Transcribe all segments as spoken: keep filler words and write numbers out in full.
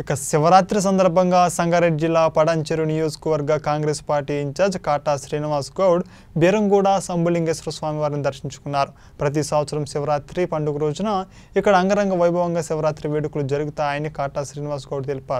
ఇక శివరాత్రి సందర్భంగా సంగారెడ్డి జిల్లా పడంచెరు నియోజకవర్గ కాంగ్రెస్ పార్టీ ఇన్ఛార్జ్ కాటా శ్రీనివాస్ గౌడ్ బేరంగూడ సంబులింగేశ్వర స్వామి వారిని దర్శించుకున్నారు. ప్రతి సంవత్సరం శివరాత్రి పండుగ రోజున ఇక్కడ అంగరంగ వైభవంగా శివరాత్రి వేడుకలు జరుగుతాయని కాటా శ్రీనివాస్ గౌడ్ తెలిపారు.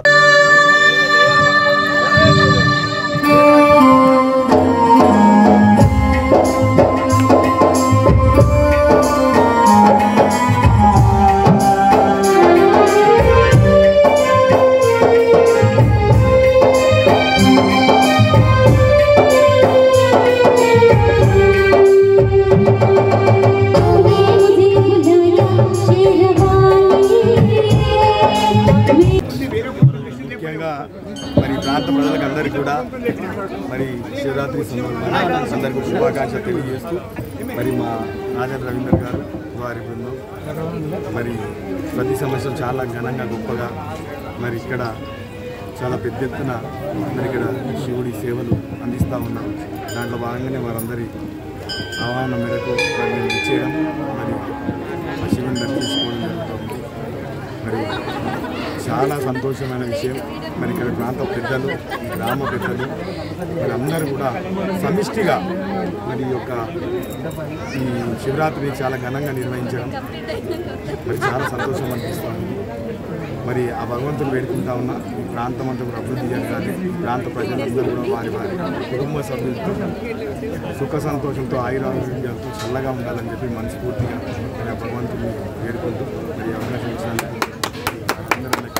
ముఖ్యంగా మరి ప్రాంత ప్రజలకందరికీ కూడా మరి శివరాత్రి సందర్భంగా అందరికీ శుభాకాంక్షలు తెలియజేస్తూ మరి మా రాజా రవీందర్ గారు వారి బృందం మరి ప్రతి సంవత్సరం చాలా ఘనంగా గొప్పగా మరి ఇక్కడ చాలా పెద్ద ఎత్తున మరి ఇక్కడ శివుడి సేవలు అందిస్తూ ఉన్నారు. దాంట్లో భాగంగానే వారందరి ఆహ్వానం మేరకు వారిని ఇచ్చేయడం మరి ఆ శివుని దర్శించుకోవడం జరుగుతుంది. మరి చాలా సంతోషమైన విషయం. మరి ఇక్కడ ప్రాంత పెద్దలు, గ్రామ పెద్దలు మరి అందరూ కూడా సమిష్టిగా మరి యొక్క ఈ శివరాత్రిని చాలా ఘనంగా నిర్వహించడం మరి చాలా సంతోషం అనిపిస్తుంది. మరి ఆ భగవంతుడు వేడుకుంటా ఉన్న ఈ ప్రాంతం అంతా కూడా అభివృద్ధి జరగాలి. ఈ ప్రాంత ప్రజలందరూ కూడా వారి వారి కుటుంబ సభ్యులతో సుఖ సంతోషంతో ఆయురారోగ్యాలతో చల్లగా ఉండాలని చెప్పి మనస్ఫూర్తిగా మరి ఆ భగవంతుడిని వేడుకుంటూ మరి అవకాశం ఇచ్చినందుకు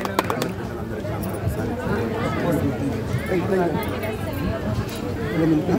అందరికీ మరొకసారి